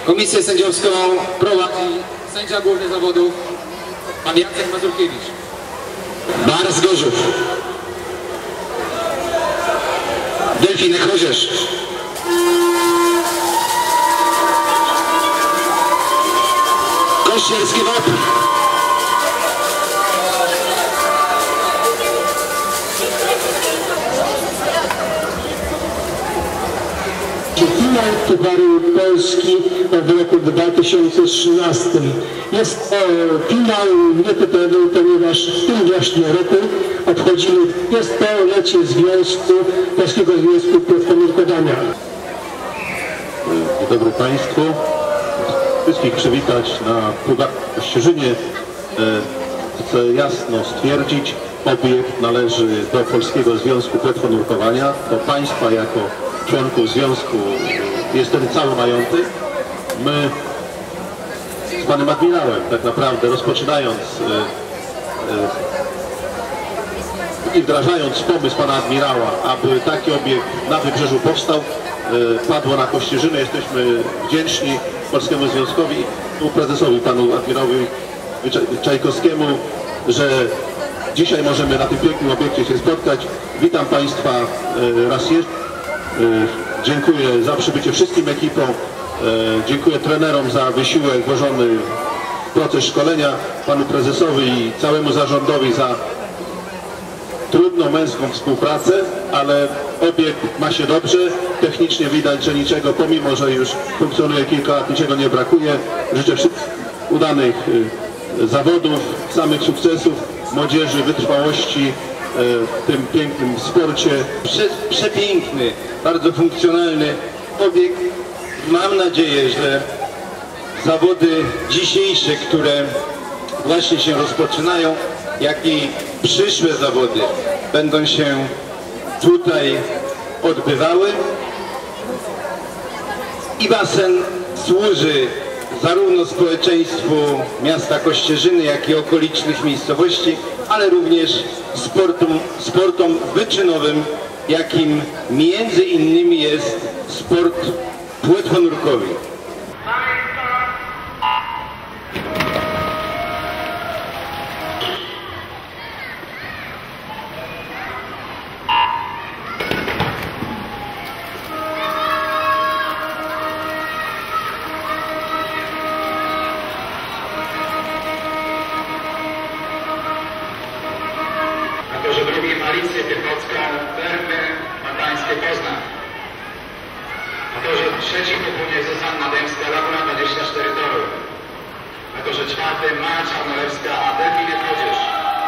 Komisję sędziowską prowadzi sędzia główny zawodów, pan Jacek Mazurkiewicz. Bars Gorzów. Delfinek Chorzysz. Kościerskie Wopr. Finał Pucharu Polski w roku 2013. Jest to finał nietypowy, ponieważ w tym właśnie roku obchodzimy 20-lecie Związku Polskiego Związku Płetwonurkowania. Dzień dobry Państwu. Wszystkich przywitać na Pucharze w Kościerzynie. Chcę jasno stwierdzić, obiekt należy do Polskiego Związku Płetwonurkowania. To Państwa jako członków Związku jest ten cały majątek. My z Panem Admirałem tak naprawdę rozpoczynając i wdrażając pomysł Pana Admirała, aby taki obiekt na Wybrzeżu powstał, padło na Kościerzynę. Jesteśmy wdzięczni Polskiemu Związkowi i prezesowi Panu Admirałowi Czajkowskiemu, że dzisiaj możemy na tym pięknym obiekcie się spotkać. Witam Państwa raz jeszcze. Dziękuję za przybycie wszystkim ekipom. Dziękuję trenerom za wysiłek włożony w proces szkolenia, Panu Prezesowi i całemu zarządowi za trudną męską współpracę, ale obiekt ma się dobrze. Technicznie widać, że niczego, pomimo że już funkcjonuje kilka lat, niczego nie brakuje. Życzę wszystkich udanych zawodów, samych sukcesów, młodzieży, wytrwałości w tym pięknym sporcie. Przepiękny, bardzo funkcjonalny obiekt. Mam nadzieję, że zawody dzisiejsze, które właśnie się rozpoczynają, jak i przyszłe zawody będą się tutaj odbywały i basen służy zarówno społeczeństwu miasta Kościerzyny, jak i okolicznych miejscowości, ale również sportom wyczynowym, jakim między innymi jest sport płetwonurkowy. Na torze drugim Alicję Piechocką, Termy, Matańskie Poznań. Na torze trzecim popłynie Zuzanna Dębska, Laguna 24 tory. Na torze czwartym Maja Czarnolewska, a Delfinek Chorzysz.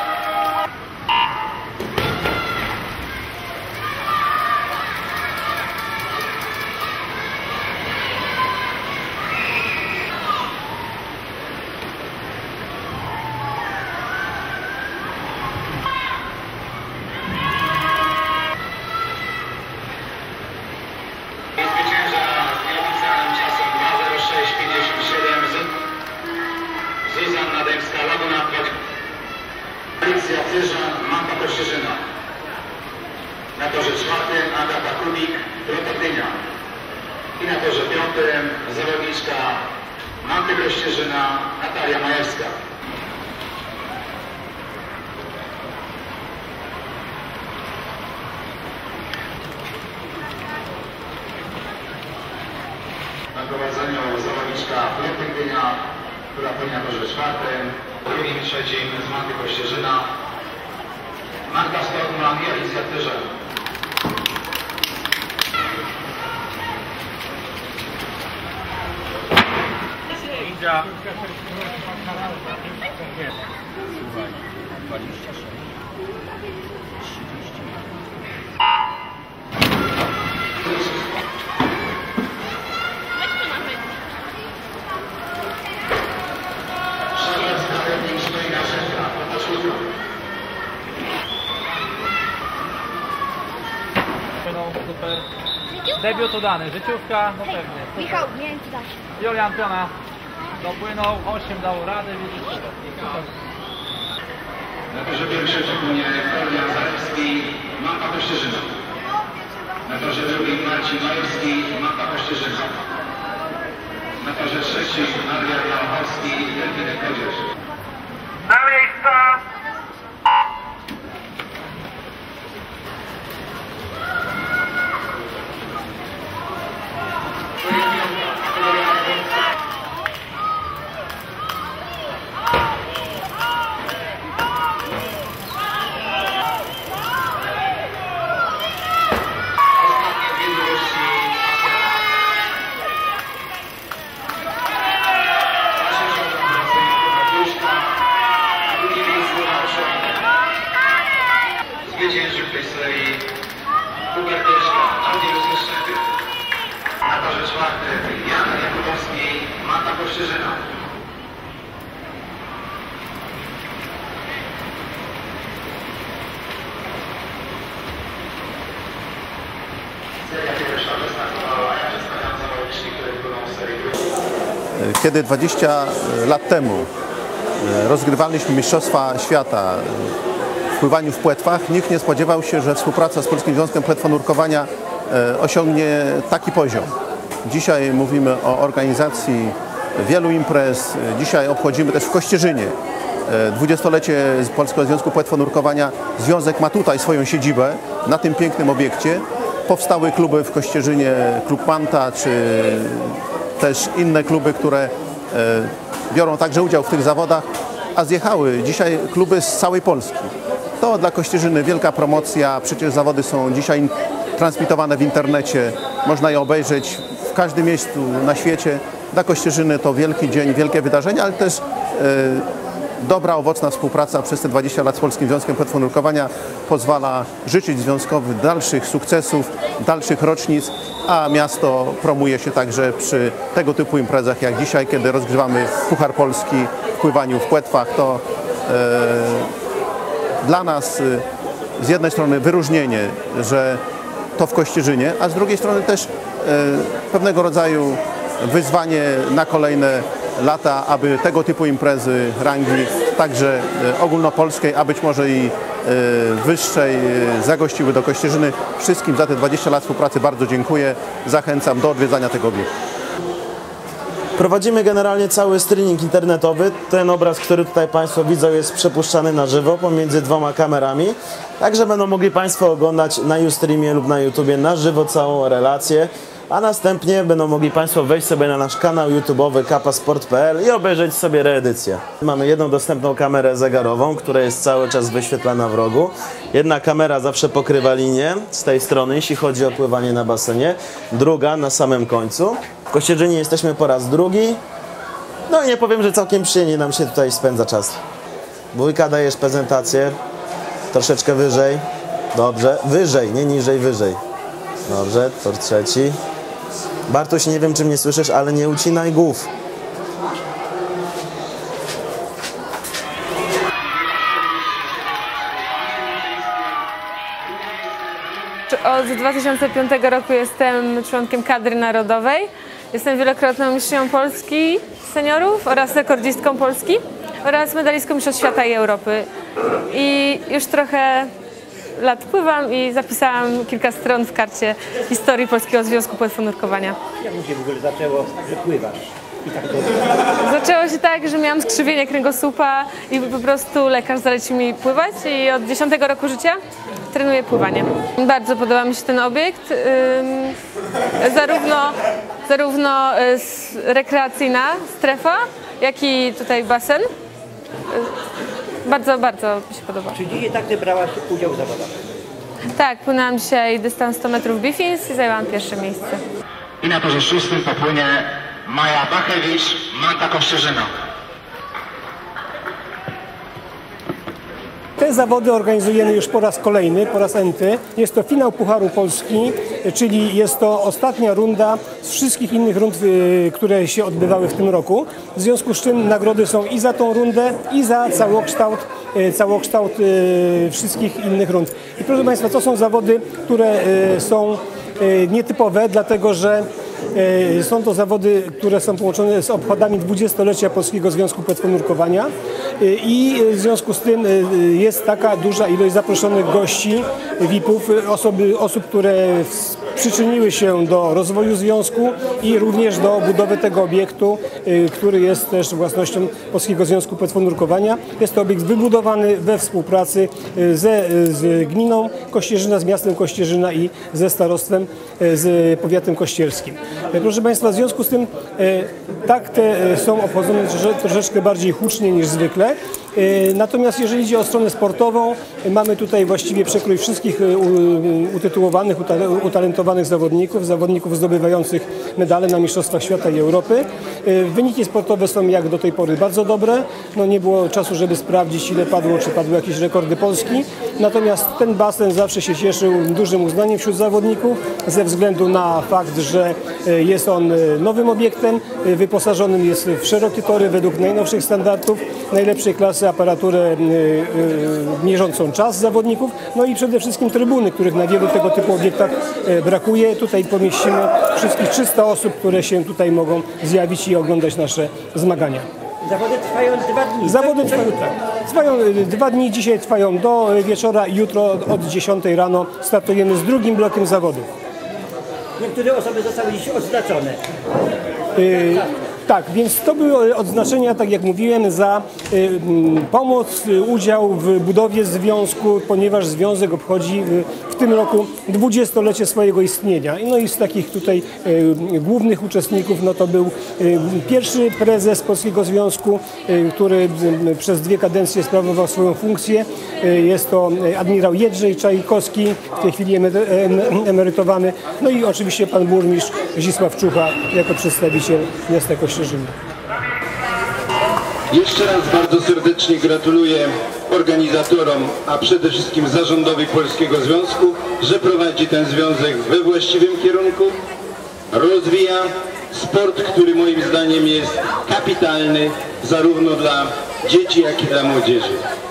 Zuzanna Dębska, Laguna, Alicja Cyża, Manta Kościerzyna. Na torze czwartym Agata Kubik, Rototynia. I na torze piątym zawodniczka Manty Kościerzyna, Natalia Majewska. Na prowadzeniu zawodniczka Rototynia, która płynie na torze czwartym, drugim, trzecim z Manty Kościerzyna, Marta Stortman i Alicja Tyża. Super. Debiut udany, życiówka, no pewnie. Michał, miałem ci dać. Julian Piona dopłynął, 8 dał radę, widzisz. Na torze pierwszym płynie Kordian Zalewski, Manta Kościerzyna. Na torze drugim Marcin Majewski, Manta Kościerzyna. Na torze trzeci Adrian Jałachowski, Delfiny Kodzież. Na miejsca! Zwyciężył w tej serii Hubert Dyszka, Audius Wyszczepy. Na torze czwarty Jan Jakubowski, Marta Kościerzyna. Seria pierwsza wystartowała, ja przedstawiam zawodniczki, które wykonają serię drugą. Kiedy 20 lat temu rozgrywaliśmy Mistrzostwa Świata w pływaniu w płetwach, nikt nie spodziewał się, że współpraca z Polskim Związkiem Płetwonurkowania osiągnie taki poziom. Dzisiaj mówimy o organizacji wielu imprez. Dzisiaj obchodzimy też w Kościerzynie 20-lecie Polskiego Związku Płetwonurkowania. Związek ma tutaj swoją siedzibę, na tym pięknym obiekcie. Powstały kluby w Kościerzynie, klub Manta, czy też inne kluby, które biorą także udział w tych zawodach, a zjechały dzisiaj kluby z całej Polski. To dla Kościerzyny wielka promocja, przecież zawody są dzisiaj transmitowane w internecie, można je obejrzeć w każdym miejscu na świecie. Dla Kościerzyny to wielki dzień, wielkie wydarzenie, ale też dobra, owocna współpraca przez te 20 lat z Polskim Związkiem Płetwonurkowania pozwala życzyć związkowi dalszych sukcesów, dalszych rocznic, a miasto promuje się także przy tego typu imprezach jak dzisiaj, kiedy rozgrywamy Puchar Polski w pływaniu w płetwach. To dla nas z jednej strony wyróżnienie, że to w Kościerzynie, a z drugiej strony też pewnego rodzaju wyzwanie na kolejne lata, aby tego typu imprezy rangi także ogólnopolskiej, a być może i wyższej zagościły do Kościerzyny. Wszystkim za te 20 lat współpracy bardzo dziękuję. Zachęcam do odwiedzania tego obiektu. Prowadzimy generalnie cały streaming internetowy. Ten obraz, który tutaj Państwo widzą, jest przepuszczany na żywo pomiędzy dwoma kamerami. Także będą mogli Państwo oglądać na Ustreamie lub na YouTubie na żywo całą relację. A następnie będą mogli Państwo wejść sobie na nasz kanał YouTube'owy kapasport.pl i obejrzeć sobie reedycję. Mamy jedną dostępną kamerę zegarową, która jest cały czas wyświetlana w rogu. Jedna kamera zawsze pokrywa linię z tej strony, jeśli chodzi o pływanie na basenie. Druga na samym końcu. W Kościerzynie jesteśmy po raz drugi. No i nie powiem, że całkiem przyjemnie nam się tutaj spędza czas. Wujka, dajesz prezentację. Troszeczkę wyżej. Dobrze. Wyżej, nie niżej, wyżej. Dobrze, tor trzeci. Bartoś, nie wiem, czy mnie słyszysz, ale nie ucinaj głów. Od 2005 roku jestem członkiem kadry narodowej. Jestem wielokrotną mistrzynią Polski seniorów oraz rekordzistką Polski oraz medalistką Mistrzostw Świata i Europy. I już trochę lat pływam i zapisałam kilka stron w karcie historii Polskiego Związku Płetwonurkowania. Jak mi się w ogóle zaczęło, że pływasz? I tak Zaczęło się tak, że miałam skrzywienie kręgosłupa i po prostu lekarz zalecił mi pływać i od 10 roku życia trenuję pływanie. Bardzo podoba mi się ten obiekt, zarówno rekreacyjna strefa, jak i tutaj basen. Bardzo mi się podoba. Czy dzisiaj tak ty brałaś udział w zawodach? Tak, płynęłam dzisiaj dystans 100 metrów Bifins i zajęłam pierwsze miejsce. I na torze szóstym popłynie Maja Bachewicz, Manta Kościerzyna. Te zawody organizujemy już po raz kolejny, po raz enty. Jest to finał Pucharu Polski, czyli jest to ostatnia runda z wszystkich innych rund, które się odbywały w tym roku. W związku z czym nagrody są i za tą rundę, i za całokształt wszystkich innych rund. I proszę Państwa, to są zawody, które są nietypowe, dlatego że Są to zawody, które są połączone z obchodami 20-lecia Polskiego Związku Płetwonurkowania i w związku z tym jest taka duża ilość zaproszonych gości, VIP-ów, osób, które przyczyniły się do rozwoju związku i również do budowy tego obiektu, który jest też własnością Polskiego Związku Płetwonurkowania. Jest to obiekt wybudowany we współpracy z gminą Kościerzyna, z miastem Kościerzyna i ze starostwem, z powiatem kościerskim. Proszę Państwa, w związku z tym tak te są obchodzone troszeczkę bardziej hucznie niż zwykle. Natomiast jeżeli idzie o stronę sportową, mamy tutaj właściwie przekrój wszystkich utytułowanych, utalentowanych zawodników zdobywających medale na Mistrzostwach Świata i Europy. Wyniki sportowe są jak do tej pory bardzo dobre. No nie było czasu, żeby sprawdzić, ile padło, czy padły jakieś rekordy Polski. Natomiast ten basen zawsze się cieszył dużym uznaniem wśród zawodników ze względu na fakt, że jest on nowym obiektem, wyposażonym jest w szerokie tory według najnowszych standardów, najlepszej klasy aparaturę mierzącą czas zawodników, no i przede wszystkim trybuny, których na wielu tego typu obiektach brakuje. Tutaj pomieścimy wszystkich 300 osób, które się tutaj mogą zjawić i oglądać nasze zmagania. Zawody trwają 2 dni. Zawody trwają 2 dni, dzisiaj trwają do wieczora i jutro od 10 rano startujemy z drugim blokiem zawodów. Niektóre osoby zostały dziś odznaczone. Tak, więc to były odznaczenia, tak jak mówiłem, za pomoc, udział w budowie związku, ponieważ związek obchodzi w tym roku 20-lecie swojego istnienia. No i z takich tutaj głównych uczestników, no to był pierwszy prezes Polskiego Związku, który przez 2 kadencje sprawował swoją funkcję. Jest to admirał Jedrzej Czajkowski, w tej chwili emerytowany. No i oczywiście pan burmistrz Zdzisław Czucha jako przedstawiciel miasta Kościerzyna. Jeszcze raz bardzo serdecznie gratuluję organizatorom, a przede wszystkim zarządowi Polskiego Związku, że prowadzi ten związek we właściwym kierunku, rozwija sport, który moim zdaniem jest kapitalny zarówno dla dzieci, jak i dla młodzieży.